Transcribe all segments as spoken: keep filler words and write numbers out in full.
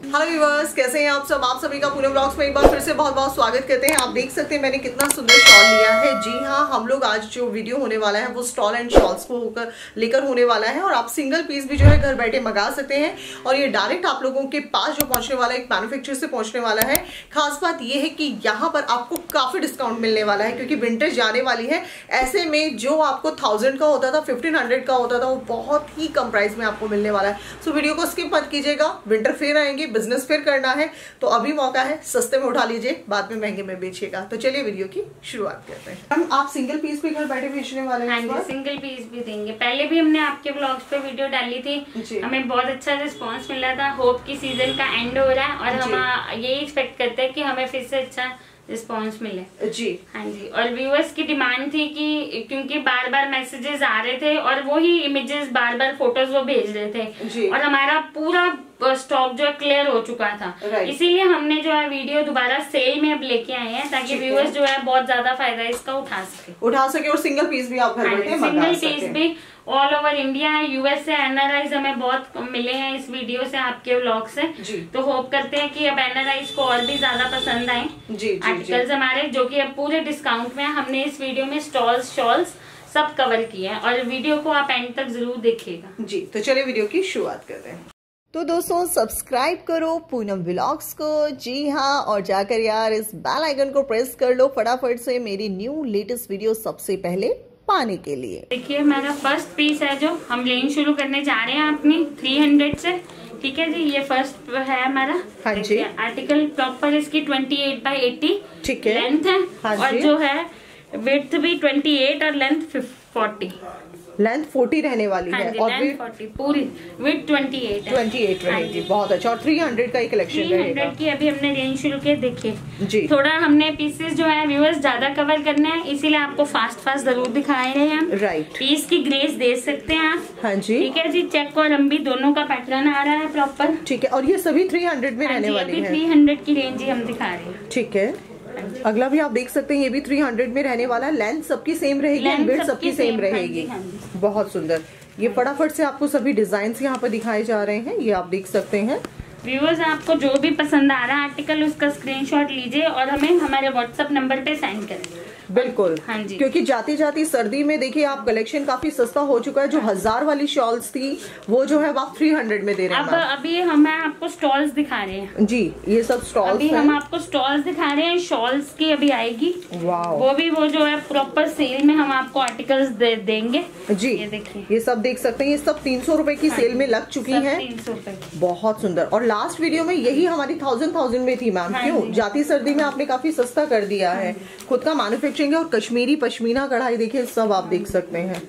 Hello viewers, कैसे हैं आप सब। आप सभी का पूनम ब्लॉग्स में एक बार फिर से बहुत बहुत स्वागत करते हैं। आप देख सकते हैं मैंने कितना सुंदर स्टॉल लिया है। जी हाँ, हम लोग आज जो वीडियो होने वाला है वो स्टॉल एंड शॉल्स को होकर लेकर होने वाला है और आप सिंगल पीस भी जो है घर बैठे मंगा सकते हैं और ये डायरेक्ट आप लोगों के पास जो पहुंचने वाला है एक मैन्युफैक्चरर से पहुंचने वाला है। खास बात यह है कि यहाँ पर आपको काफी डिस्काउंट मिलने वाला है क्योंकि विंटर जाने वाली है। ऐसे में जो आपको थाउजेंड का होता था, फिफ्टीन हंड्रेड का होता था, वो बहुत ही कम प्राइस में आपको मिलने वाला है। सो वीडियो को स्किप मत कीजिएगा। विंटर फेयर आएंगे, बिजनेस फेयर करना है तो अभी मौका है, सस्ते में उठा लीजिए, बाद में महंगे में बेचिएगा। तो चलिए वीडियो की शुरुआत करते हैं। हम आप सिंगल पीस भी घर बैठे बेचने वाले हैं? हाँ जी, सिंगल पीस भी देंगे। पहले भी हमने आपके ब्लॉग्स पे वीडियो डाली थी, हमें बहुत अच्छा रिस्पांस मिला था। होप की सीजन का एंड हो रहा है और हम यही एक्सपेक्ट करते हैं कि हमें फिर से अच्छा रिस्पांस मिले। जी हाँ जी। और व्यूअर्स की डिमांड थी कि क्योंकि बार बार मैसेजेस आ रहे थे और वो ही इमेजेस बार बार फोटोज वो भेज रहे थे और हमारा पूरा स्टॉक जो है क्लियर हो चुका था, इसीलिए हमने जो है वीडियो दोबारा सेल में अब लेके आए हैं ताकि व्यूअर्स जो है बहुत ज्यादा फायदा इसका उठा सके उठा सके और सिंगल पीस भी आप घर बैठे सिंगल पीस भी ऑल ओवर इंडिया है, यूएस से एनआरआईज हमें बहुत मिले हैं इस वीडियो से, आपके व्लॉग से। तो होप करते हैं कि अब एनआरआईज को और भी ज्यादा पसंद आए आर्टिकल्स हमारे, जो कि अब पूरे डिस्काउंट में हमने इस वीडियो में स्टॉल्स शॉल्स सब कवर किए हैं और वीडियो को आप एंड तक जरूर देखिएगा। जी तो चलिए वीडियो की शुरुआत करते हैं। तो दोस्तों सब्सक्राइब करो पूनम व्लॉग्स को। जी हाँ, और जाकर यार इस बेल आइकन को प्रेस कर लो फटाफट से मेरी न्यू लेटेस्ट वीडियो सबसे पहले पाने के लिए। देखिए हमारा फर्स्ट पीस है जो हम रेंज शुरू करने जा रहे हैं अपनी थ्री हंड्रेड से। ठीक है जी, ये फर्स्ट है हमारा। हाँ जी। आर्टिकल प्रॉपर इसकी ट्वेंटी एट बाई एटी ठीक है लेंथ है। हाँ और जो है विड्थ भी ट्वेंटी एट और लेंथ फोर्टी, लेंथ फोर्टी रहने वाली हाँ है और फोर्टी पूरी with twenty eight twenty eight रहेगी। बहुत अच्छा। और थ्री हंड्रेड का एक कलेक्शन रहेगा। थ्री हंड्रेड की अभी हमने रेंज शुरू किया। देखिए जी, थोड़ा हमने पीसेस जो है व्यूअर्स ज्यादा कवर करने हैं, इसीलिए आपको फास्ट फास्ट जरूर दिखा रहे हैं हम। राइट। पीस की ग्रेस दे सकते हैं आप। हाँ जी। ठीक है जी, चेक और लंबी दोनों का पैटर्न आ रहा है प्रॉपर। ठीक है, और ये सभी थ्री हंड्रेड में रहने वाली है। थ्री हंड्रेड की रेंज ही हम दिखा रहे हैं। ठीक है, अगला भी आप देख सकते हैं, ये भी थ्री हंड्रेड में रहने वाला है। लेंथ सबकी सेम रहेगी, विड्थ सबकी सेम रहेगी। बहुत सुंदर। ये फटाफट से आपको सभी डिजाइन यहाँ पर दिखाए जा रहे हैं, ये आप देख सकते हैं। व्यूअर्स आपको जो भी पसंद आ रहा है आर्टिकल उसका स्क्रीनशॉट लीजिए और हमें हमारे व्हाट्सएप नंबर पे सेंड करें। बिल्कुल हाँ जी, क्योंकि जाती जाती सर्दी में देखिए आप कलेक्शन काफी सस्ता हो चुका है। जो हजार वाली शॉल्स थी वो जो है आप थ्री हंड्रेड में दे रहे हैं। अब अभी हम आपको स्टॉल्स दिखा रहे हैं जी, ये सब स्टॉल्स अभी हम आपको स्टॉल्स दिखा रहे हैं। शॉल्स की अभी आएगी, वो भी वो जो है प्रॉपर सेल में हम आपको आर्टिकल्स दे देंगे जी। ये देखिए, ये सब देख सकते हैं, ये सब तीन सौ रूपये की सेल में लग चुकी है। तीन सौ रूपये बहुत सुंदर। और लास्ट वीडियो में यही हमारी थाउजेंड थाउजेंड में थी मैम। क्यों? जाती सर्दी में आपने काफी सस्ता कर दिया है। खुद का मैन्युफैक्चरिंग और कश्मीरी पश्मीना कढ़ाई देखिए सब आप देख सकते हैं।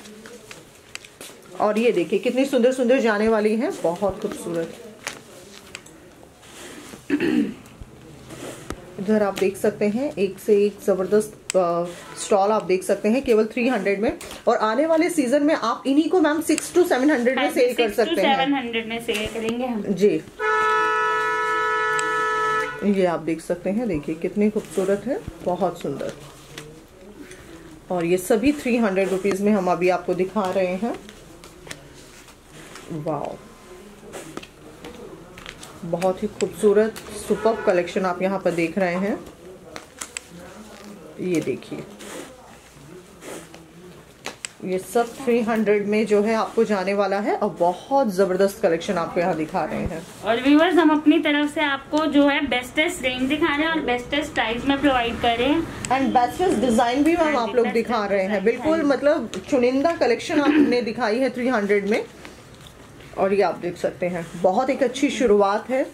और ये देखिए कितनी सुंदर सुंदर जाने वाली है, बहुत खूबसूरत। इधर आप देख सकते हैं एक से एक जबरदस्त स्टॉल आप देख सकते हैं केवल थ्री हंड्रेड में। और आने वाले सीजन में आप इन्हीं को ma'am six two seven hundred में सेल कर सकते हैं। सेवन हंड्रेड में सेल करेंगे हम जी। ये आप देख सकते हैं, देखिए कितनी खूबसूरत है, बहुत सुंदर। और ये सभी थ्री हंड्रेड रुपीज में हम अभी आपको दिखा रहे हैं। वाह, बहुत ही खूबसूरत सुपर्ब कलेक्शन आप यहाँ पर देख रहे हैं। ये देखिए, ये सब थ्री हंड्रेड में जो है आपको जाने वाला है और बहुत जबरदस्त कलेक्शन आपको यहाँ दिखा रहे हैं। और व्यूअर्स हम अपनी तरफ से आपको जो है बेस्टेस्ट रेंज दिखा रहे हैं और बेस्टेस्ट प्राइस में प्रोवाइड कर रहे हैं एंड बेस्टेस्ट डिजाइन भी हम आप लोग दिखा रहे हैं। बिल्कुल मतलब चुनिंदा कलेक्शन आपने दिखाई है थ्री हंड्रेड में। और ये आप देख सकते हैं, बहुत एक अच्छी शुरुआत है।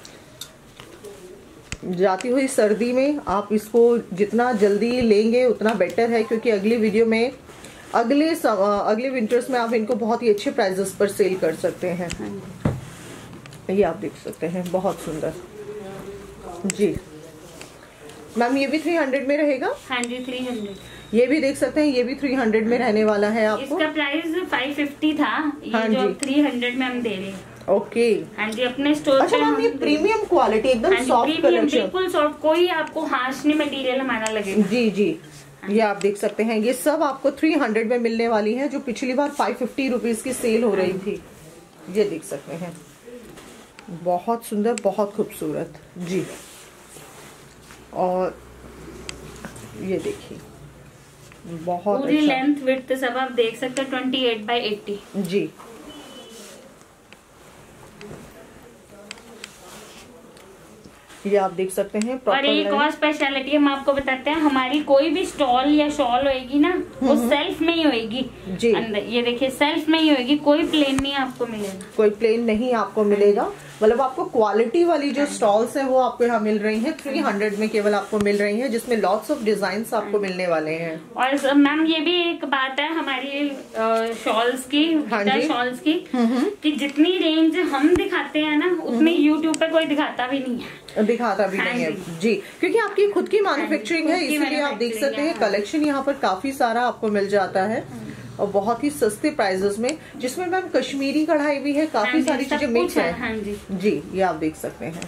जाती हुई सर्दी में आप इसको जितना जल्दी लेंगे उतना बेटर है, क्योंकि अगली वीडियो में अगले अगले विंटर्स में आप इनको बहुत ही अच्छे प्राइसेस पर सेल कर सकते हैं। ये आप देख सकते हैं, बहुत सुंदर जी। मैम ये भी थ्री हंड्रेड में रहेगा? हाँ जी, थ्री हंड्रेड। ये भी देख सकते हैं, ये भी थ्री हंड्रेड में रहने वाला है आपको। इसका प्राइस फाइव फिफ्टी था, ये हाँ जो थ्री हंड्रेड में हम दे रहे हैं। ओके हाँ जी, अपने स्टोर अच्छा मैम ये प्रीमियम क्वालिटी एकदम सॉफ्ट कलेक्शन, बिल्कुल सॉफ्ट, कोई आपको हार्श नहीं मटेरियल हमारा लगेगा। जी जी, ये आप देख सकते हैं, ये सब आपको थ्री हंड्रेड में मिलने वाली है, जो पिछली बार फाइव फिफ्टी रुपीज की सेल हो रही थी। ये देख सकते हैं, बहुत सुंदर, बहुत खूबसूरत जी। और ये देखिए बहुत पूरी अच्छा। लेंथ विड्थ सब आप देख सकते हैं ट्वेंटी एट बाई एट्टी जी। ये आप देख सकते हैं। और एक और स्पेशलिटी हम आपको बताते हैं, हमारी कोई भी स्टॉल या शॉल होएगी ना वो सेल्फ में ही होएगी जी। अंदर ये देखिए सेल्फ में ही होएगी, कोई प्लेन नहीं आपको मिलेगा, कोई प्लेन नहीं आपको मिलेगा। मतलब आपको क्वालिटी वाली जो स्टॉल्स हैं वो आपको यहाँ मिल रही हैं, थ्री हंड्रेड में केवल आपको मिल रही हैं, जिसमें लॉट्स ऑफ डिजाइन आपको मिलने वाले हैं। और मैम ये भी एक बात है हमारी शॉल्स की, हाँ शॉल्स की कि जितनी रेंज हम दिखाते हैं ना उतनी यूट्यूब पे कोई दिखाता भी नहीं है, दिखाता भी नहीं है जी, क्योंकि आपकी खुद की मैन्युफैक्चरिंग है, इसीलिए आप देख सकते हैं कलेक्शन यहाँ पर काफी सारा आपको मिल जाता है और बहुत ही सस्ते प्राइजेस में, जिसमें मैम कश्मीरी कढ़ाई भी है, काफी सारी चीजें मिक्स है। हाँ जी जी, ये आप देख सकते हैं।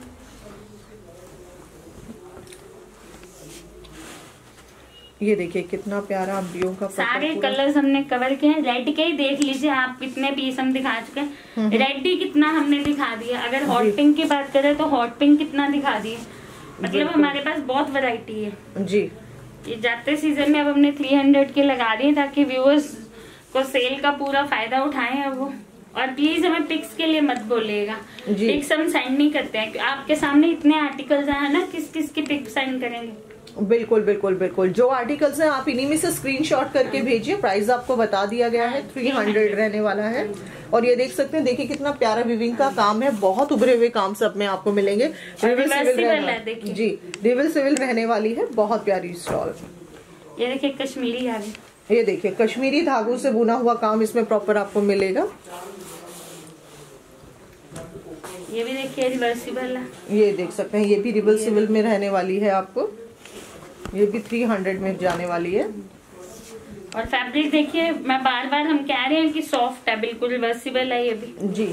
ये देखिए कितना प्यारा अम्बियों का सारे कलर्स हमने कवर किए हैं। रेड के ही देख लीजिए आप, कितने पीस हम दिखा चुके हैं। रेड ही कितना हमने दिखा दिया। अगर हॉट पिंक की बात करें तो हॉट पिंक कितना दिखा दिए, मतलब हमारे पास बहुत वैरायटी है जी। ये जाते सीजन में अब हमने थ्री हंड्रेड के लगा दिए ताकि व्यूअर्स को सेल का पूरा फायदा उठाएं अब वो। और प्लीज हमें पिक्स के लिए मत बोलिएगा, पिक्स हम सेंड नहीं करते हैं। आपके सामने इतने आर्टिकल्स हैं ना, किस किस की पिक सेंड करेंगे। बिल्कुल बिल्कुल बिल्कुल, जो आर्टिकल्स हैं आप इन्हीं में से स्क्रीनशॉट करके भेजिए। प्राइस आपको बता दिया गया है, थ्री हंड्रेड रहने वाला है। और ये देख सकते हैं, देखिए कितना प्यारा विविंग का काम है, बहुत उभरे हुए काम सब में आपको मिलेंगे। रिविल सिविल जी, रिविल सिविल रहने वाली है, बहुत प्यारी स्टॉल। ये देखिए कश्मीरी आ गई, ये देखिए कश्मीरी धागों से बुना हुआ काम इसमें प्रॉपर आपको मिलेगा। ये भी देखिए रिवर्सिबल है, ये देख सकते हैं, ये भी रिवर्सिबल में रहने वाली है आपको। ये भी थ्री हंड्रेड में जाने वाली है। और फैब्रिक देखिए, मैं बार बार हम कह रहे हैं कि सॉफ्ट है, बिल्कुल रिवर्सिबल है ये भी जी।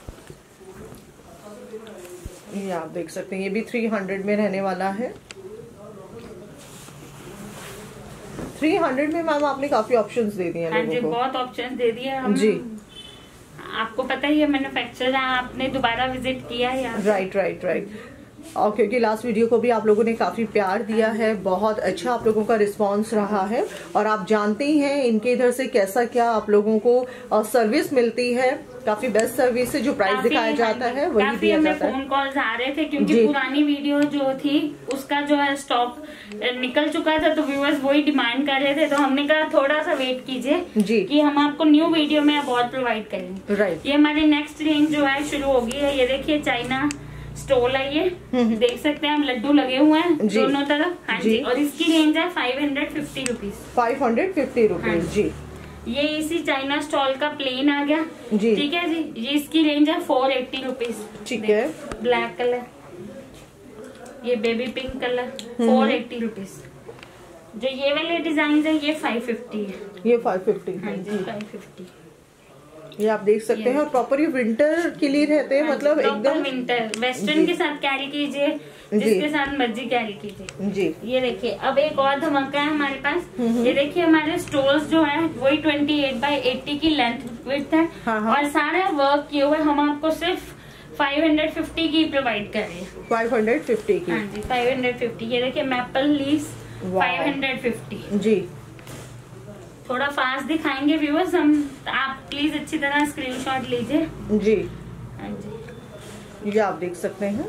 ये आप देख सकते हैं, ये भी थ्री हंड्रेड में रहने वाला है। थ्री हंड्रेड में मैम आपने काफी ऑप्शंस दे दिए हैं। हाँ जी, बहुत ऑप्शंस दे दिए हम जी। आपको पता ही है मैन्युफैक्चरर है, आपने दोबारा विजिट किया है यहाँ। Right right right. और क्योंकि लास्ट वीडियो को भी आप लोगों ने काफी प्यार दिया है, बहुत अच्छा आप लोगों का रिस्पांस रहा है। और आप जानते ही हैं इनके इधर से कैसा क्या आप लोगों को सर्विस मिलती है, काफी बेस्ट सर्विस है। जो प्राइस दिखाया जाता है वही दिया जाता है। फोन कॉल्स आ रहे थे क्योंकि पुरानी वीडियो जो थी उसका जो है स्टॉक निकल चुका था, तो व्यूअर्स वही डिमांड कर रहे थे, तो हमने कहा थोड़ा सा वेट कीजिए कि हम आपको न्यू वीडियो में अब और प्रोवाइड करेंगे। राइट। ये हमारी नेक्स्ट रेंज जो है शुरू होगी है। ये देखिए चाइना स्टोल है, ये देख सकते हैं हम, लड्डू लगे हुए हैं दोनों तरफ। हाँ जी। और इसकी रेंज है five hundred fifty rupees five hundred fifty rupees जी। ये इसी चाइना स्टॉल का प्लेन आ गया जी, ठीक है जी। ये इसकी रेंज है फोर एट्टी रुपीज, ठीक है। ब्लैक कलर, ये baby pink colour, four eighty rupees. जो ये वाले डिजाइन है ये फाइव फिफ्टी है, ये फाइव फिफ्टी हाँ जी, फाइव फिफ्टी। ये आप देख सकते हैं। और प्रॉपर ये विंटर के लिए रहते हैं, मतलब एकदम विंटर वेस्टर्न के साथ कैरी कीजिए, जिसके साथ मर्जी कैरी कीजिए जी। ये देखिए अब एक और धमाका है हमारे पास। ये देखिए हमारे स्टोर्स जो है वही ट्वेंटी एट बाई एट्टी की लेंथ विड्थ है। हाँ हाँ। और सारा वर्क किए हुए हम आपको सिर्फ फाइव हंड्रेड फिफ्टी की प्रोवाइड कर रहे हैं। फाइव हंड्रेड फिफ्टी की, हाँ जी, फाइव हंड्रेड फिफ्टी। ये देखिए maple leaves five hundred fifty जी। थोड़ा फास्ट दिखाएंगे व्यूअर्स हम, आप प्लीज अच्छी तरह स्क्रीनशॉट लीजिए जी। हाँ जी, ये आप देख सकते हैं,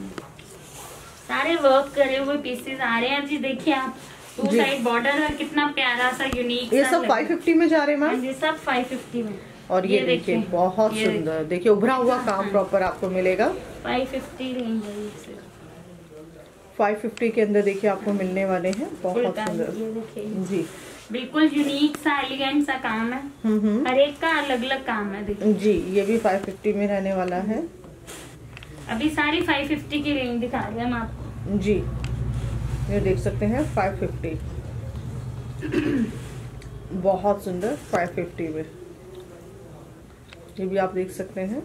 सारे वर्क करे हुए पीसेस आ रहे हैं जी। देखिए आप टू साइड बॉर्डर है, कितना प्यारा सा यूनिक। ये सब फाइव फिफ्टी में जा रहे हैं मैम, ये सब फाइव फिफ्टी में। और ये, ये देखिए बहुत सुंदर, देखिए उभरा हुआ काम प्रॉपर आपको मिलेगा। फाइव फिफ्टी रेंज है, फाइव फिफ्टी के अंदर देखिए आपको मिलने वाले हैं, बहुत सुंदर। ये देखिए जी, बिल्कुल यूनिक सा एलिगेंट सा काम है, हर एक का अलग अलग काम है। देखिए जी, ये भी फाइव फिफ्टी में रहने वाला है। अभी सारी फाइव फिफ्टी की रेंज दिखा रहे हैं हम आपको जी। ये देख सकते हैं फाइव फिफ्टी, बहुत सुंदर फाइव फिफ्टी में। ये भी आप देख सकते हैं,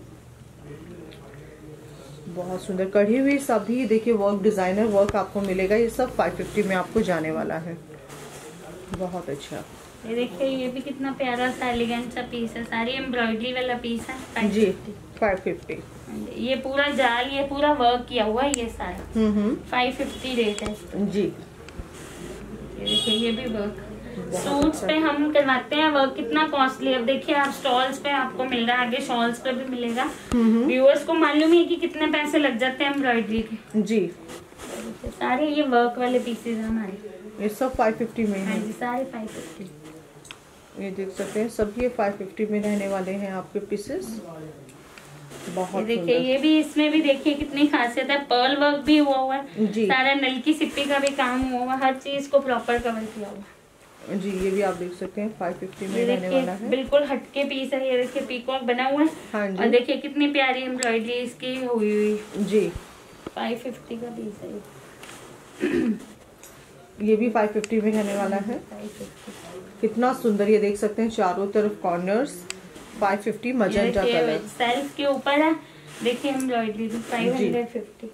बहुत सुंदर कढ़ी हुई सभी देखिए वर्क, डिजाइनर वर्क आपको मिलेगा। ये सब फाइव फिफ्टी में आपको जाने वाला है, बहुत अच्छा। ये देखिए ये भी कितना प्यारा सा एलिगेंट सा पीस है, सारी एम्ब्रॉयडरी वाला पीस है जी फाइव फिफ्टी। ये पूरा जाल ये पूरा वर्क किया हुआ है ये सारा फाइव फिफ्टी रेट है जी। ये देखिए ये भी वर्क सूट्स पे हम करवाते हैं वर्क, कितना कॉस्टली। अब देखिए आप स्टॉल्स पे आपको मिल रहा है, आगे शॉल्स पे भी मिलेगा। व्यूअर्स को मालूम है कि कितने पैसे लग जाते हैं एम्ब्रॉयडरी के जी। सारे ये वर्क वाले पीसेज हैं हमारे, ये सब फाइव फिफ्टी में है जी, सारे फाइव फिफ्टी। ये देख सकते हैं सब ये फाइव फिफ्टी में रहने वाले हैं आपके पीसेस। बहुत देखिए ये भी, इसमें भी देखिए कितनी खासियत है, पर्ल वर्क भी हुआ हुआ है जी, सारा नल की सिप्पी का भी काम हुआ हुआ, हर चीज को प्रॉपर कवर किया हुआ जी। ये भी आप देख सकते हैं फाइव फिफ्टी में रहने वाला है, बिल्कुल हटके पीस है। ये देखिए पीकॉक बना हुआ है हाँ जी। और देखिए कितनी प्यारी एम्ब्रॉयडरी इसकी हुई हुई जी, फाइव फिफ्टी का पीस है। ये भी फाइव फिफ्टी में रहने वाला है, कितना सुंदर। ये देख सकते हैं चारों तरफ corners, five fifty magenta colour self के ऊपर है। देखिए एम्ब्रॉयडरी फाइव हंड्रेड फिफ्टी।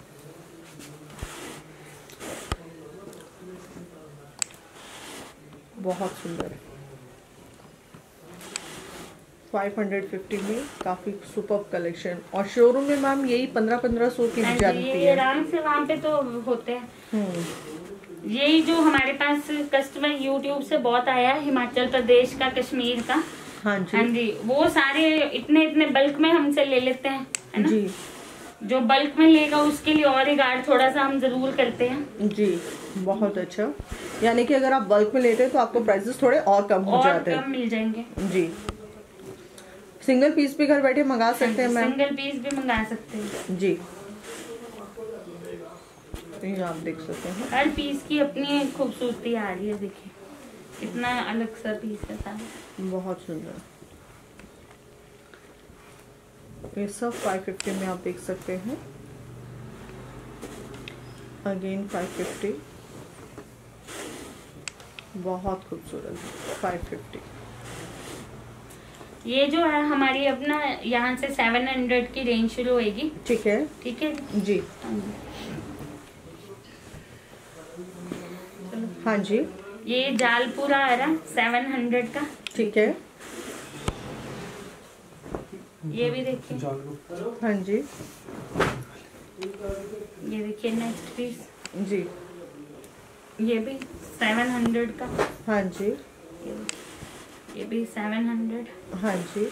बहुत सुंदर, फाइव हंड्रेड फिफ्टी में काफी सुपर कलेक्शन। और शोरूम में मैम यही पंद्रह पंद्रह सौ की जाती है आराम से, वहाँ पे तो होते हैं। यही जो हमारे पास कस्टमर यूट्यूब से बहुत आया है, हिमाचल प्रदेश का, कश्मीर का हाँ जी हाँ जी, वो सारे इतने इतने बल्क में हमसे ले लेते हैं है ना जी। जो बल्क में लेगा उसके लिए और रिगार्ड थोड़ा सा हम जरूर करते हैं जी। बहुत अच्छा, यानी कि अगर आप बल्क में लेते हैं तो आपको प्राइसेस थोड़े और कम हो जाते हैं, कम मिल जाएंगे जी। सिंगल पीस भी घर बैठे मंगा सकते हैं मैम, सिंगल पीस भी मंगा सकते हैं जी। ये आप देख सकते हैं हर पीस की अपनी खूबसूरती आ रही है। देखिए कितना अलग सा पीस है सारा, बहुत सुंदर। ये सब फाइव फिफ्टी में आप देख सकते हैं, अगेन फाइव फिफ्टी, बहुत खूबसूरत फाइव फिफ्टी। ये जो है हमारी अपना यहाँ से सेवन हंड्रेड की रेंज शुरू होगी। ठीक है ठीक है जी हाँ जी। ये जाल पूरा आ रहा सेवन हंड्रेड का। ठीक है, ये भी देखिए हाँ जी। ये देखिए नेक्स्ट पीस जी, ये भी सेवन हंड्रेड का हाँ जी। ये, ये भी सेवन हंड्रेड हाँ जी।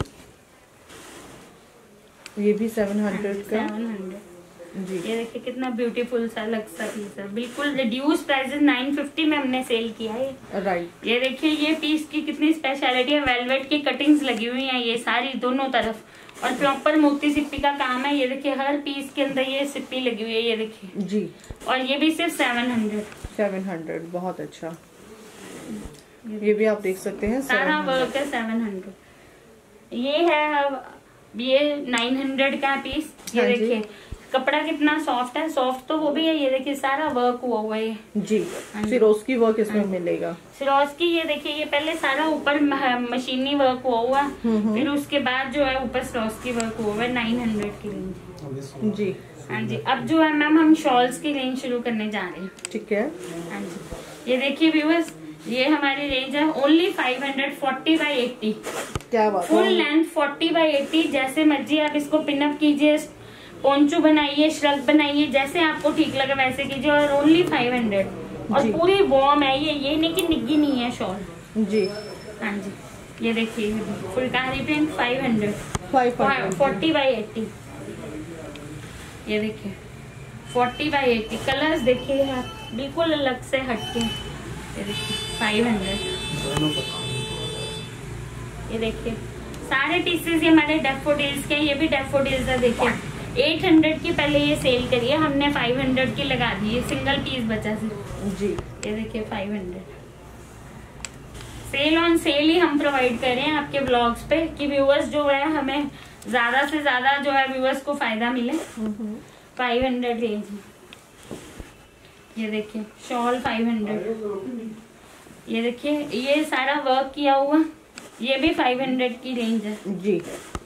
ये भी सेवन हंड्रेड का सेवन हंड्रेड जी। ये देखिए कितना ब्यूटीफुल सा अलग सा पीस है, बिल्कुल रिड्यूस प्राइसेस नाइन फिफ्टी में हमने सेल किया है राइट। ये देखिए ये पीस की कितनी स्पेशलिटी है, वेलवेट की कटिंग्स लगी हुई हैं ये सारी दोनों तरफ, और प्रॉपर मोती सिप्पी का काम है। ये देखिए हर पीस के अंदर ये सिप्पी लगी हुई है, ये देखिए जी। और ये भी सिर्फ सेवन हंड्रेड सेवन हंड्रेड बहुत अच्छा। ये भी आप देख सकते हैं सारा वर्क है सेवन हंड्रेड। ये है ये नाइन हंड्रेड का पीस। ये देखिए कपड़ा कितना सॉफ्ट है, सॉफ्ट तो वो भी है। ये देखिए सारा वर्क हुआ हुआ है जी, सिरोस्की वर्क इसमें मिलेगा। सिरोस्की ये देखिए ये पहले सारा ऊपर मशीनी वर्क हुआ हुआ, फिर उसके बाद जो है ऊपर सिरोस्की वर्क हुआ हुआ है। नाइन हंड्रेड की रेंज जी हाँ जी। अब जो है मैम हम शॉल्स की रेंज शुरू करने जा रहे हैं। ठीक है हाँ जी। ये देखिए व्यूअर्स ये हमारी रेंज है only five hundred forty by eighty. क्या बात, full length forty by eighty, जैसे मर्जी आप इसको पिनअप कीजिए, पोंचू बनाइए, श्रग बनाइए, जैसे आपको ठीक लगे वैसे कीजिए, और ओनली फाइव हंड्रेड। और पूरी वॉर्म है ये, ये नहीं कि निग्गी नहीं है शॉल जी। हाँ जी ये देखिए phulkari print five hundred forty by eighty. ये देखिए फोर्टी बाई एट्टी, कलर्स देखिए आप बिल्कुल अलग से हटके। ये देखिए फाइव हंड्रेड। ये देखिए सारे पीसेस ये हमारे डैफोडिल्स के, ये भी डैफोडिल्स है। देखिए एट हंड्रेड की पहले ये सेल करी है हमने, फाइव हंड्रेड की लगा दी है, सिंगल पीस बचा सिर्फ जी। ये देखिए five hundred. Sale on sale ही हम प्रोवाइड कर रहे हैं आपके ब्लॉग्स पे कि व्यूअर्स जो है हमें ज्यादा से ज्यादा जो है व्यूअर्स को फायदा मिले। फाइव हंड्रेड रेंज में ये देखिए शॉल फाइव हंड्रेड। ये देखिए ये सारा वर्क किया हुआ, ये भी फाइव हंड्रेड की रेंज है जी।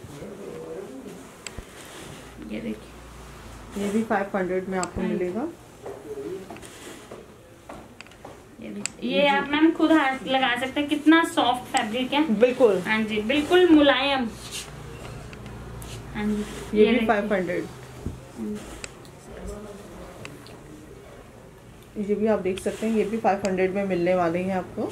ये देखिए ये भी फाइव हंड्रेड में आपको मिलेगा। ये, ये आप मैम खुद हाथ लगा सकते हैं, कितना सॉफ्ट फैब्रिक है। बिल्कुल। हाँ जी, बिल्कुल मुलायम। हाँ जी, ये, ये भी फाइव हंड्रेड। ये भी आप देख सकते हैं, ये भी फाइव हंड्रेड में मिलने वाले हैं आपको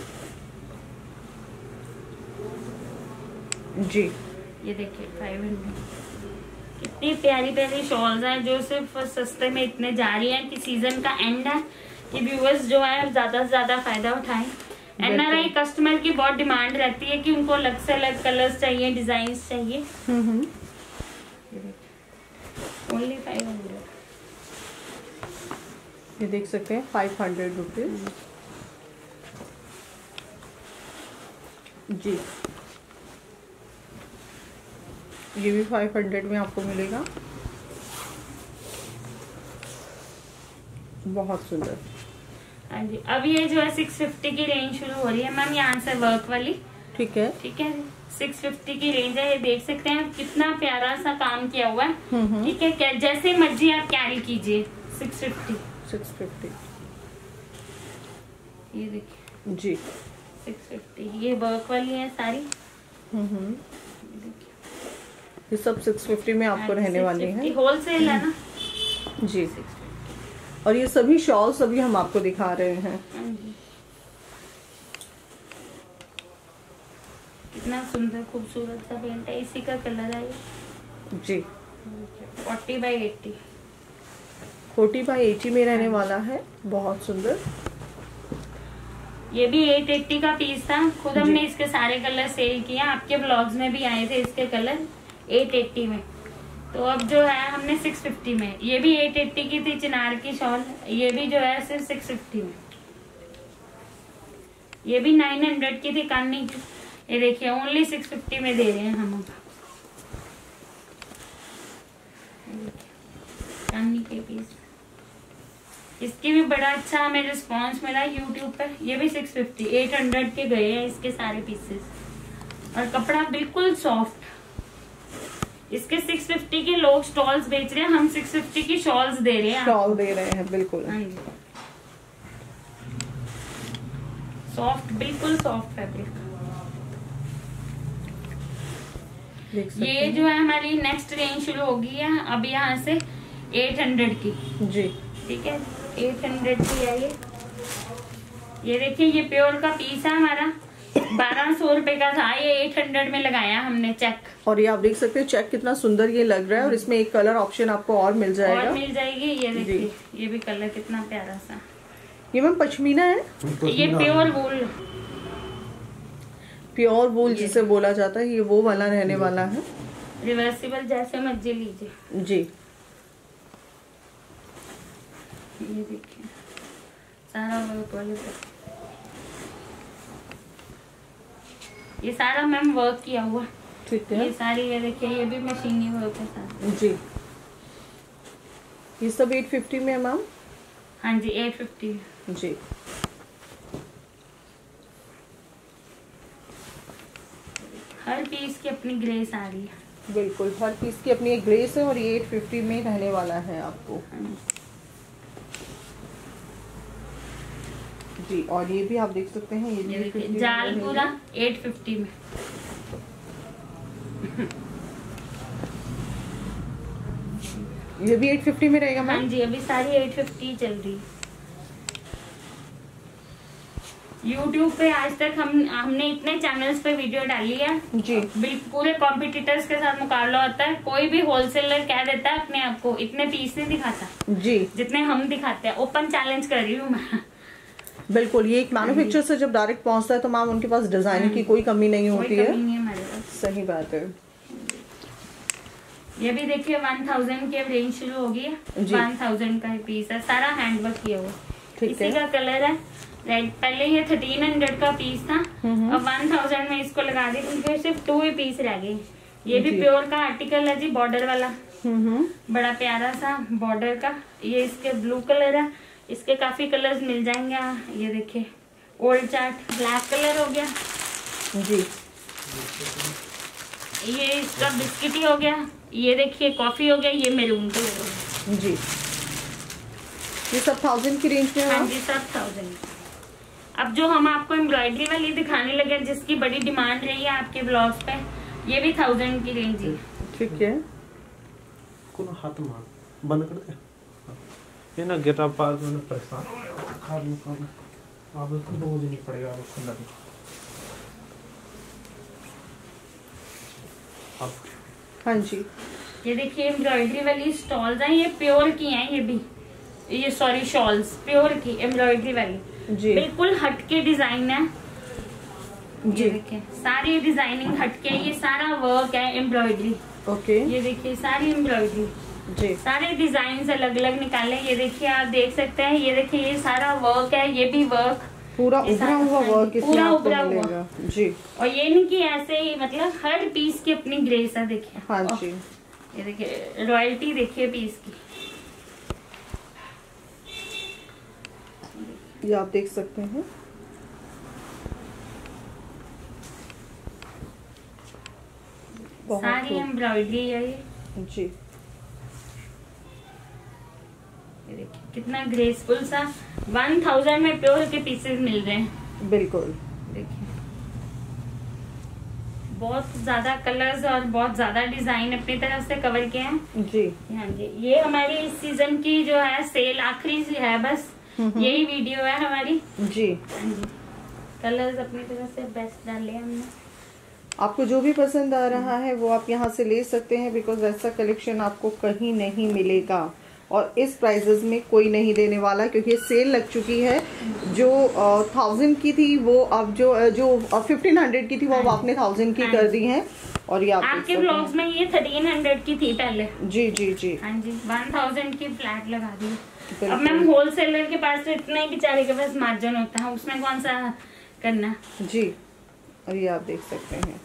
जी। ये देखिए फाइव हंड्रेड। कितनी प्यारी प्यारी शॉल्स हैं जो सिर्फ सस्ते में इतने जा रही हैं कि सीजन का एंड है कि व्यूअर्स जो है ज्यादा से ज्यादा फायदा उठाएं। एनआरआई कस्टमर की बहुत डिमांड रहती है कि उनको अलग से अलग कलर्स चाहिए, डिजाइन चाहिए। Only five hundred. ये देख सकते हैं फाइव हंड्रेड रुपीज जी। ये भी फाइव हंड्रेड में आपको मिलेगा, बहुत सुंदर। हाँ जी, अब ये जो है सिक्स फिफ्टी की रेंज शुरू हो रही है मैम, यहाँ से वर्क वाली। ठीक है, ठीक है, सिक्स फिफ्टी की रेंज है। ये देख सकते हैं कितना प्यारा सा काम किया हुआ है। ठीक है, क्या जैसे मर्जी आप कैरी कीजिए। सिक्स फिफ्टी सिक्स फिफ्टी ये देखिए जी, सिक्स फिफ्टी। ये वर्क वाली है सारी। हम्म ये सब सिक्स फिफ्टी में आपको रहने वाली है। होलसेल है ना जी। और ये सभी शॉल्स अभी हम आपको दिखा रहे हैं। कितना सुंदर खूबसूरत सा पेंट है, इसी का कलर है ये जी। Forty by eighty forty by eighty में रहने वाला है, बहुत सुंदर। ये भी एट एट्टी का पीस था। खुद हमने इसके सारे कलर सेल किए, आपके ब्लॉग्स में भी आए थे इसके कलर एट एट्टी में। तो अब जो है हमने सिक्स फिफ्टी में, ये भी एट एट्टी की थी चिनार की शॉल, ये भी जो है सिर्फ सिक्स फिफ्टी में। ये भी नाइन हंड्रेड की थी कान्नी की, ये देखिए ओनली सिक्स फिफ्टी में दे रहे हैं हम। कान्नी के पीस, इसकी भी बड़ा अच्छा हमें रिस्पांस मिला यूट्यूब पर। ये भी सिक्स फिफ्टी, एट हंड्रेड के गए हैं इसके सारे पीसेस। और कपड़ा बिल्कुल सॉफ्ट। इसके सिक्स फिफ्टी के लोग स्टॉल्स बेच रहे हैं, हम सिक्स फिफ्टी की शॉल्स दे रहे हैं। शॉल दे रहे हैं, बिल्कुल सॉफ्ट, बिल्कुल सॉफ्ट फैब्रिक। ये जो है हमारी नेक्स्ट रेंज शुरू होगी है अब यहाँ से एट हंड्रेड की जी। ठीक है, एट हंड्रेड की है ये। ये देखिए ये प्योर का पीस है हमारा, बारह सौ रुपए का था, ये एट हंड्रेड में लगाया हमने चेक। और ये आप देख सकते हैं चेक कितना सुंदर ये लग रहा है। और इसमें एक कलर ऑप्शन आपको और मिल जाएगा, और मिल जाएगी। ये देखिए ये भी कलर कितना प्यारा सा। ये मैम पश्मीना है, ये प्योर वूल, प्योर वूल जिसे बोला जाता है, ये वो वाला रहने वाला है। रिवर्सिबल जैसे मर्जी लीजिए जी। ये देखिए सारा वर्क वाले, ये सारा मैम वर्क किया हुआ। ठीक है, ये सारी ये देखिए ये भी मशीनी वर्क है सारा जी। ये सब एट फिफ्टी में है मैम। हाँ जी, एट फिफ्टी जी। हर पीस की अपनी ग्रेस आ रही है। बिल्कुल, हर पीस की अपनी एक ग्रेस है। और ये एट फिफ्टी में रहने वाला है आपको जी। और ये भी आप देख सकते हैं, ये भी ये देखिए जाल पूरा एट फिफ्टी में। ये भी एट फिफ्टी में रहेगा मैम। हाँ जी, अभी सारी एट फिफ्टी चल रही है। यूट्यूब पे आज तक हम हमने इतने चैनल्स पे वीडियो डाली है जी। पूरे कॉम्पिटिटर्स के साथ मुकाबला होता है। कोई भी होलसेलर कह देता है अपने आप को इतने पीस नहीं दिखाता जी, जितने हम दिखाते हैं। ओपन चैलेंज कर रही हूँ मैं। बिल्कुल, ये एक मैन्युफैक्चर से जब डायरेक्ट पहुंचता है तो मैम उनके पास डिजाइन की कोई कमी नहीं होती है। सही बात है। ये भी देखिए वन थाउजेंड की रेंज शुरू होगी है। वन थाउजेंड का पीस है, सारा हैंडवर्क किया हुआ। इसी का कलर है रेड। पहले ये थर्टीन हंड्रेड का पीस था, अब वन थाउजेंड में इसको लगा दी क्योंकि सिर्फ टू ही पीस रह गए। ये भी प्योर का आर्टिकल है जी, बॉर्डर वाला, बड़ा प्यारा सा बॉर्डर का। ये इसके ब्लू कलर है, इसके काफी कलर्स मिल जाएंगे। ये देखिए ओल्ड चार्ट ब्लैक कलर हो गया जी, ये इसका बिस्किटी हो गया, ये देखिए कॉफी हो गया, ये मैरून कलर हो गया जी। ये सब थाउजेंड की रेंज में है। हाँ जी, सब थाउजेंड। अब जो हम आपको एम्ब्रॉयडरी वाली दिखाने लगे जिसकी बड़ी डिमांड रही है आपके ब्लाउज पे, ये भी थाउजेंड की रेंज है। ठीक है, हाथ मार बंद कर दे ये ना गेट अप पार में परेशान खा लूं खा लूं आप इसको रोज नहीं पड़ेगा उसको लगे अब। हाँ जी, ये देखिए एम्ब्रॉयडरी वाली स्टॉल्स हैं, ये प्योर की हैं, ये भी ये सॉरी शॉल्स प्योर की एम्ब्रॉयडरी वाली जी, बिल्कुल हटके डिजाइन है जी। ये देखिए सारी डिजाइनिंग हटके, ये सारा वर्क है एम्ब्रॉयडरी। ओके, ये देखिए सारी एम्ब्रॉयडरी जी, सारे डिजाइन अलग अलग निकाले। ये देखिए आप देख सकते हैं, ये देखिए ये सारा वर्क है, ये भी वर्क पूरा उभरा हुआ वर्क इसमें आपको उभरा मिलेगा जी। और ये नहीं कि ऐसे ही, मतलब हर पीस की अपनी ग्रेस है। देखिए हाँ जी, ये देखिए रॉयल्टी देखिए पीस की, ये आप देख सकते हैं। सारी एम्ब्रॉयडरी है ये जी। ये देखिए कितना ग्रेसफुल सा, वन थाउजेंड में प्योर के पीसेस मिल रहे हैं। बिल्कुल, देखिए बहुत ज्यादा कलर्स और बहुत ज्यादा डिजाइन अपनी तरफ से कवर किए हैं जी। हाँ जी, ये हमारी इस सीजन की जो है सेल आखिरी सी है, बस यही वीडियो है हमारी जी। हाँ जी, कलर्स अपनी तरफ से बेस्ट डाले हमने। आपको जो भी पसंद आ रहा है वो आप यहाँ से ले सकते हैं, बिकॉज ऐसा कलेक्शन आपको कहीं नहीं मिलेगा और इस प्राइजेस में कोई नहीं देने वाला, क्योंकि सेल लग चुकी है। जो थाउजेंड की थी वो अब जो जो फिफ्टीन हंड्रेड की थी वो अब आपने थाउजेंड की कर दी है। और ये आप आपके ब्लॉग्स में ये थर्टीन हंड्रेड की थी पहले। जी जी जी हाँ जी, वन थाउजेंड की फ्लैट लगा दी। अब मैम होलसेलर के पास तो इतना ही बेचारे के पास मार्जिन होता है, उसमें कौन सा करना जी। और ये आप देख सकते हैं,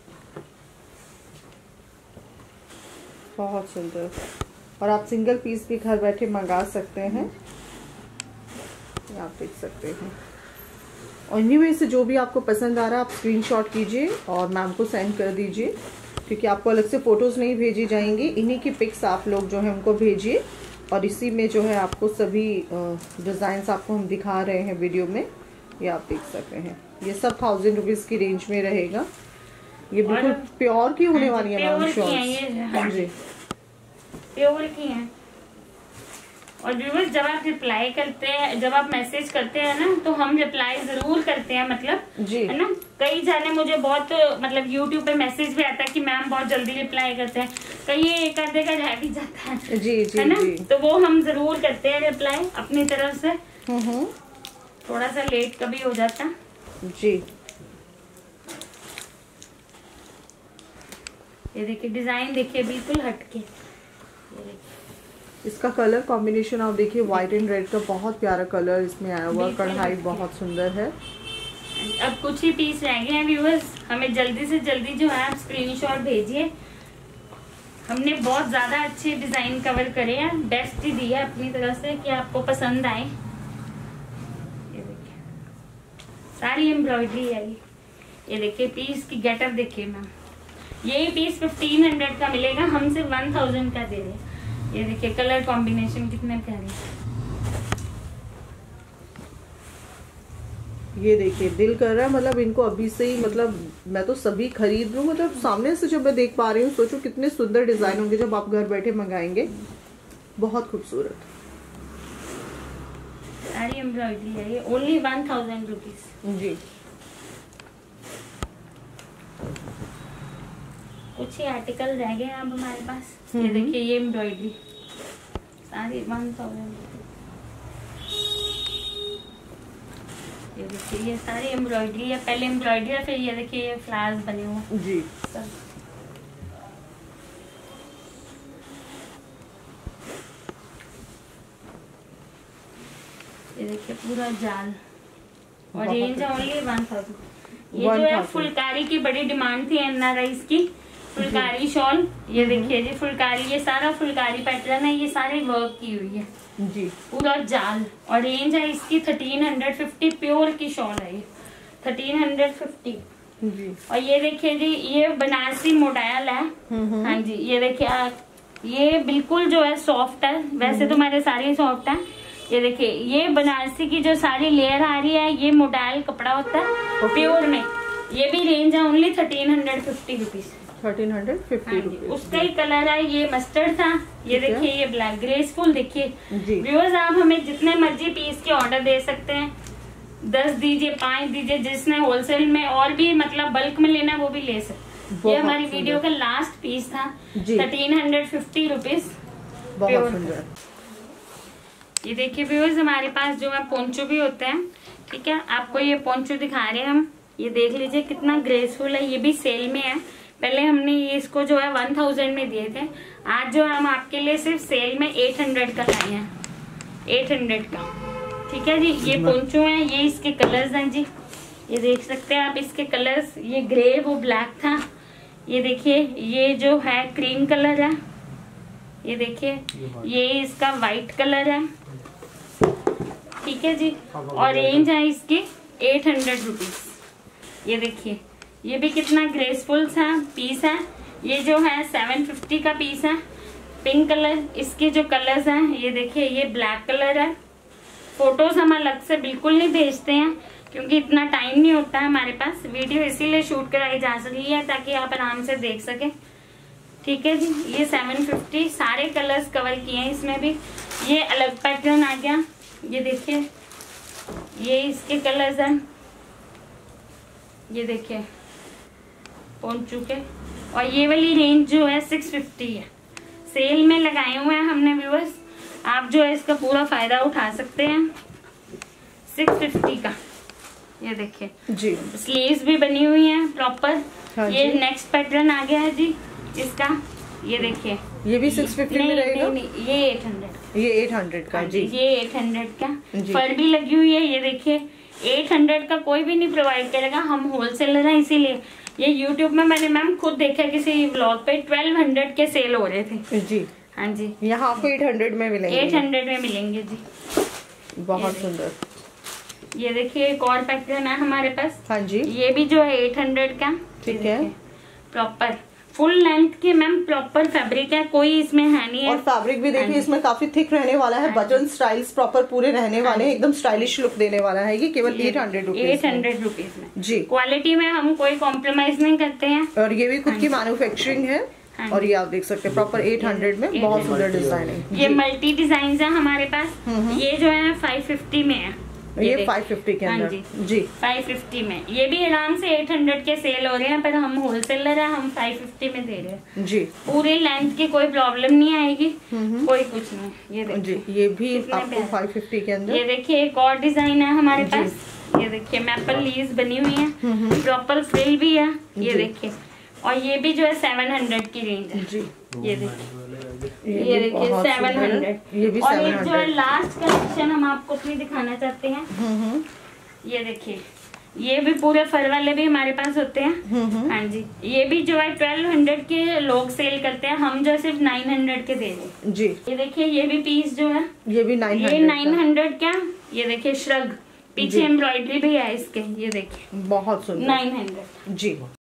बहुत सुंदर। और आप सिंगल पीस भी घर बैठे मंगा सकते हैं, ये आप देख सकते हैं। और इन्हीं से जो भी आपको पसंद आ रहा है आप स्क्रीनशॉट कीजिए और मैम को सेंड कर दीजिए, क्योंकि आपको अलग से फोटोज नहीं भेजी जाएंगी, इन्हीं की पिक्स आप लोग जो है उनको भेजिए। और इसी में जो है आपको सभी डिज़ाइंस आपको हम दिखा रहे हैं वीडियो में, ये आप देख सकते हैं। ये सब थाउजेंड रुपीज़ की रेंज में रहेगा। ये बिल्कुल प्योर की होने वाली है मैम शॉर्ट्स। हाँ जी, प्योर की हैं। और व्यूअर्स जब आप रिप्लाई करते हैं, जब आप मैसेज करते हैं ना, तो हम रिप्लाई जरूर करते हैं, मतलब जी है ना। कई जाने मुझे बहुत मतलब यूट्यूब पे मैसेज भी आता है कि मैम बहुत जल्दी रिप्लाई करते हैं, कई एक आधे का रह भी जाता है जी जी है ना जी। तो वो हम जरूर करते हैं रिप्लाई अपनी तरफ से। हम्म, थोड़ा सा लेट कभी हो जाता है जी। ये देखिए डिजाइन देखिए बिल्कुल हटके, इसका कलर कॉम्बिनेशन आप देखिए, व्हाइट एंड रेड का बहुत प्यारा कलर इसमें आया हुआ, कढ़ाई बहुत सुंदर है। अब कुछ ही पीस रह गए हैं व्यूअर्स, हमें जल्दी से जल्दी जो है आप स्क्रीनशॉट भेजिए। हमने बहुत ज्यादा अच्छे डिजाइन कवर करे हैं, बेस्ट ही दी है अपनी तरफ से कि आपको पसंद आए। ये देखिए सारी एम्ब्रॉयडरी है ये। ये देखिए पीस की गेटअप देखिए मैम, यही पीस फिफ्टीन हंड्रेड का मिलेगा, हमसे वन थाउजेंड का दे रहे हैं। ये देखिए कलर कॉम्बिनेशन कितने प्यारे। ये देखिए दिल कर रहा है, मतलब इनको अभी से ही, मतलब मैं तो सभी खरीद लूं। मतलब सामने से जब मैं देख पा रही हूँ, सोचो कितने सुंदर डिजाइन होंगे जब आप घर बैठे मंगाएंगे। बहुत खूबसूरत सारी एम्ब्रॉयडरी है ये, ओनली वन थाउजेंड रुपीज जी। कुछ ही आर्टिकल रह गए अब हमारे पास। ये देखिए ये एम्ब्रॉयडरी सारी वन थाउजेंड। ये देखिए ये सारी एम्ब्रॉयडरी है, पहले एम्ब्रॉयडरी है, फिर ये देखिए ये फ्लावर्स बने हुए जी। सब। ये देखिए पूरा जाल और रेंज ओनली वन थाउजेंड। ये जो है फुलकारी की बड़ी डिमांड थी एनआरआईज की, फुलकारी शॉल। ये देखिए जी फुलकारी, ये सारा फुलकारी पैटर्न है, ये सारे वर्क की हुई है जी, पूरा जाल। और रेंज है इसकी थर्टीन हंड्रेड फिफ्टी, प्योर की शॉल है ये थर्टीन हंड्रेड फिफ्टी जी। और ये देखिए जी ये बनारसी मोडायल है। हाँ जी, ये देखिए आप, ये बिल्कुल जो है सॉफ्ट है, वैसे तो हमारे सारे सॉफ्ट है, ये देखिए, ये बनारसी की जो सारी लेयर आ रही है, ये मोडाइल कपड़ा होता है प्योर में। ये भी रेंज है only thirteen hundred fifty rupees. Thirteen hundred fifty rupees. उसका ही कलर है, ये मस्टर्ड था। ये देखिए, ये ब्लैक ग्रेसफुल। देखिए व्यूअर्स, आप हमें जितने मर्जी पीस के ऑर्डर दे सकते हैं, दस दीजिए, पांच दीजिए, जिसने होलसेल में और भी मतलब बल्क में लेना है वो भी ले सकते। ये हमारी वीडियो का लास्ट पीस था, थर्टीन हंड्रेड फिफ्टी रुपीज। ये देखिए व्यूअर्स, हमारे पास जो है पोंचो भी होते हैं। ठीक है, आपको ये पोंचो दिखा रहे हैं हम। ये देख लीजिए कितना ग्रेसफुल है। ये भी सेल में है। पहले हमने ये इसको जो है वन थाउजेंड में दिए थे। आज जो हम आपके लिए सिर्फ सेल में एट हंड्रेड का लाए हैं, एट हंड्रेड का। ठीक है जी, ये पोंचो है। ये इसके कलर्स हैं जी, ये देख सकते हैं आप इसके कलर्स। ये ग्रे, वो ब्लैक था। ये देखिए, ये जो है क्रीम कलर है। ये देखिए, ये इसका वाइट कलर है। ठीक है जी, और रेंज है इसकी एट हंड्रेड रुपीज। ये देखिए, ये भी कितना ग्रेसफुल सा पीस है। ये जो है सेवन फिफ्टी का पीस है। पिंक कलर, इसके जो कलर्स हैं, ये देखिए, ये ब्लैक कलर है। फोटोज हम अलग से बिल्कुल नहीं भेजते हैं क्योंकि इतना टाइम नहीं होता है हमारे पास। वीडियो इसीलिए शूट कराई जा रही है ताकि आप आराम से देख सके। ठीक है जी, ये सेवन फिफ्टी, सारे कलर्स कवर किए हैं इसमें भी। ये अलग पैटर्न आ गया। ये देखिए, ये इसके कलर्स हैं। ये देखिए पोंचो के। और ये वाली रेंज जो है सिक्स फिफ्टी है। सेल में लगाए हुए हैं हमने व्यूअर्स, आप जो है इसका पूरा फायदा उठा सकते हैं। सिक्स फिफ्टी का। ये देखिए जी, स्लीव्स भी बनी हुई हैं प्रॉपर। हाँ, ये नेक्स्ट पैटर्न आ गया है जी इसका। ये देखिए, ये भी सिक्स फिफ्टी में रहेगा। नहीं, नहीं, ये एट हंड्रेड, ये एट हंड्रेड का जी। ये एट हंड्रेड का फर भी लगी हुई है। ये देखिए, एट हंड्रेड का कोई भी नहीं प्रोवाइड करेगा, हम होलसेलर हैं इसीलिए। ये यूट्यूब में मैंने मैम खुद देखा किसी व्लॉग पे ट्वेल्व हंड्रेड के सेल हो रहे थे जी। हाँ जी, यहाँ आपको एट हंड्रेड में मिलेंगे। एट हंड्रेड में मिलेंगे जी। बहुत सुंदर। ये देखिए, एक और पैटर्न है हमारे पास। हाँ जी, ये भी जो है एट हंड्रेड का। ठीक है, प्रॉपर फुल लेंथ के मैम प्रॉपर फैब्रिक है, कोई इसमें है नहीं है। और फैब्रिक भी देखिए इसमें काफी थिक रहने वाला है। बटन स्टाइल्स प्रॉपर पूरे रहने वाले हैं, एकदम स्टाइलिश लुक देने वाला है। ये केवल eight hundred rupees eight hundred rupees में जी। क्वालिटी में हम कोई कॉम्प्रोमाइज नहीं करते हैं। और ये भी खुद की मैन्युफैक्चरिंग है। और ये आप देख सकते हैं प्रॉपर एट हंड्रेड में, बहुत सुंदर डिजाइन है। ये मल्टी डिजाइन है हमारे पास। ये जो है फाइव फिफ्टी में है। ये फाइव फिफ्टी के अंदर जी, जी फाइव फिफ्टी में। ये भी आराम से एट हंड्रेड के सेल हो रहे हैं, पर हम होलसेलर है, हम फाइव फिफ्टी में दे रहे हैं जी। पूरी लेंथ की कोई प्रॉब्लम नहीं आएगी, कोई कुछ नहीं। ये देखिए जी, ये भी आपको फाइव फिफ्टी के अंदर। ये देखिए, एक और डिजाइन है हमारे पास। ये देखिए, मैपल लीव्स बनी हुई है, प्रॉपर फ्रिल भी है। ये देखिए, और ये भी जो है सेवन हंड्रेड की रेंज है जी। ये देखिए, ये देखिए सेवन हंड्रेड। ये भी और एक जो है लास्ट कलेक्शन हम आपको अपनी दिखाना चाहते हैं। ये देखिए, ये भी पूरे फर वाले भी हमारे पास होते हैं। हाँ जी, ये भी जो है ट्वेल्व हंड्रेड के लोग सेल करते हैं, हम जो सिर्फ नाइन हंड्रेड के दे रहे जी। ये देखिए, ये भी पीस जो है ये भी नाइन ये नाइन हंड्रेड का। ये देखिए, श्रग पीछे एम्ब्रॉयडरी भी है इसके। ये देखिए, बहुत सुंदर, नाइन हंड्रेड जी।